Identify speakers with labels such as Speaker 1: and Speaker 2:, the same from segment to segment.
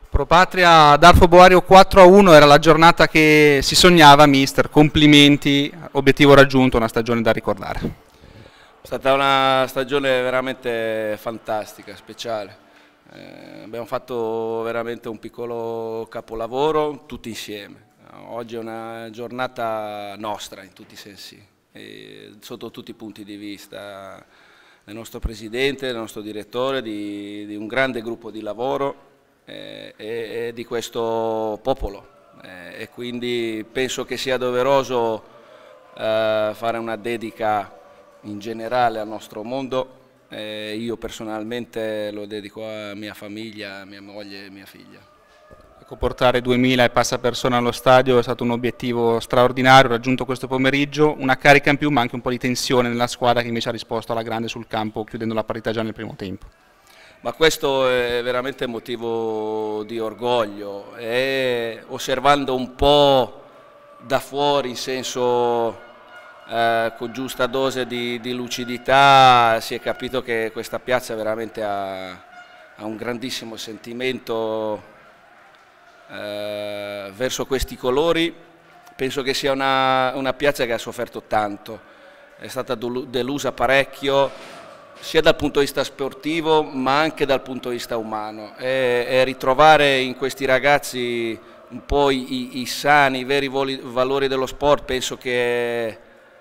Speaker 1: Pro Patria ad Alfo Boario 4-1 era la giornata che si sognava, mister. Complimenti, obiettivo raggiunto, una stagione da ricordare.
Speaker 2: È stata una stagione veramente fantastica, speciale. Abbiamo fatto veramente un piccolo capolavoro tutti insieme. Oggi è una giornata nostra in tutti i sensi, sotto tutti i punti di vista del nostro presidente, del nostro direttore, di un grande gruppo di lavoro e di questo popolo. E quindi penso che sia doveroso fare una dedica in generale al nostro mondo. Io personalmente lo dedico a mia famiglia, a mia moglie e mia figlia.
Speaker 1: Ecco, portare 2000 e passa persone allo stadio è stato un obiettivo straordinario, raggiunto questo pomeriggio, una carica in più ma anche un po' di tensione nella squadra che invece ha risposto alla grande sul campo chiudendo la partita già nel primo tempo.
Speaker 2: Ma questo è veramente motivo di orgoglio e osservando un po' da fuori in senso con giusta dose di lucidità si è capito che questa piazza veramente ha un grandissimo sentimento verso questi colori. Penso che sia una piazza che ha sofferto tanto, è stata delusa parecchio sia dal punto di vista sportivo ma anche dal punto di vista umano e ritrovare in questi ragazzi un po' i sani, i veri valori dello sport, penso che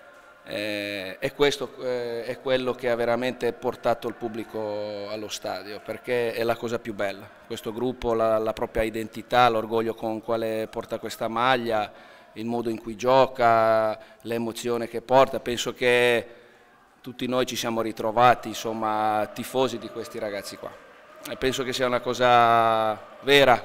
Speaker 2: questo è quello che ha veramente portato il pubblico allo stadio, perché è la cosa più bella. Questo gruppo, la propria identità, l'orgoglio con quale porta questa maglia, il modo in cui gioca, l'emozione che porta, penso che tutti noi ci siamo ritrovati, insomma, tifosi di questi ragazzi qua. E penso che sia una cosa vera,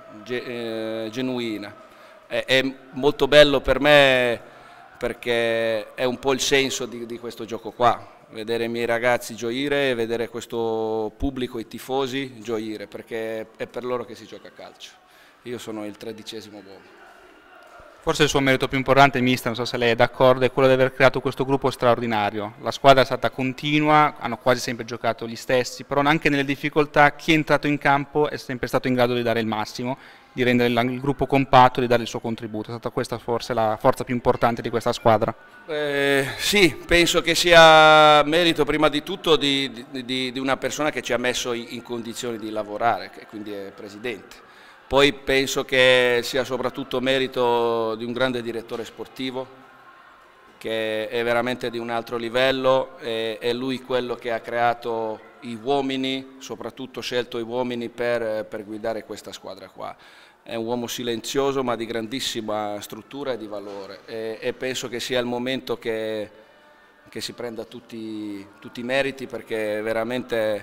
Speaker 2: genuina. È molto bello per me perché è un po' il senso di questo gioco qua, vedere i miei ragazzi gioire e vedere questo pubblico, i tifosi gioire, perché è per loro che si gioca a calcio. Io sono il 13° uomo.
Speaker 1: Forse il suo merito più importante, mister, non so se lei è d'accordo, è quello di aver creato questo gruppo straordinario. La squadra è stata continua, hanno quasi sempre giocato gli stessi, però anche nelle difficoltà chi è entrato in campo è sempre stato in grado di dare il massimo, di rendere il gruppo compatto, di dare il suo contributo. È stata questa forse la forza più importante di questa squadra.
Speaker 2: Sì, penso che sia merito prima di tutto di una persona che ci ha messo in condizioni di lavorare, che quindi è presidente. Poi penso che sia soprattutto merito di un grande direttore sportivo, che è veramente di un altro livello, è lui quello che ha creato gli uomini, soprattutto scelto gli uomini per guidare questa squadra qua. È un uomo silenzioso ma di grandissima struttura e di valore e penso che sia il momento che si prenda tutti i meriti, perché veramente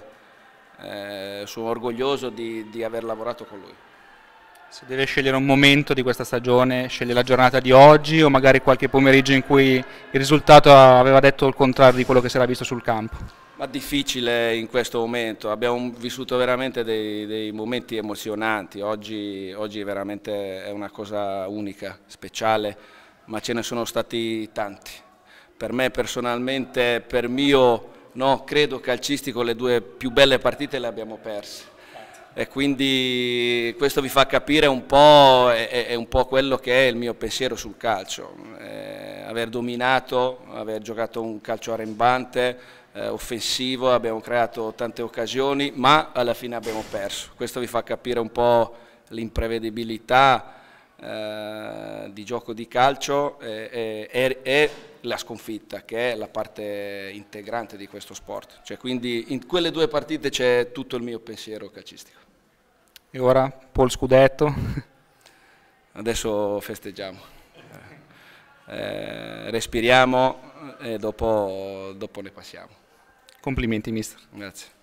Speaker 2: sono orgoglioso di aver lavorato con lui.
Speaker 1: Se deve scegliere un momento di questa stagione, sceglie la giornata di oggi o magari qualche pomeriggio in cui il risultato aveva detto il contrario di quello che si era visto sul campo?
Speaker 2: Ma difficile in questo momento, abbiamo vissuto veramente dei momenti emozionanti, oggi veramente è una cosa unica, speciale, ma ce ne sono stati tanti. Per me personalmente, per mio credo calcistico, le due più belle partite le abbiamo perse. E quindi questo vi fa capire un po', è un po' quello che è il mio pensiero sul calcio, aver dominato, aver giocato un calcio arrembante, offensivo, abbiamo creato tante occasioni, ma alla fine abbiamo perso. Questo vi fa capire un po' l'imprevedibilità di gioco di calcio e la sconfitta, che è la parte integrante di questo sport. Cioè, quindi in quelle due partite c'è tutto il mio pensiero calcistico.
Speaker 1: E ora, Paul Scudetto?
Speaker 2: Adesso festeggiamo, respiriamo e dopo ne passiamo.
Speaker 1: Complimenti, mister.
Speaker 2: Grazie.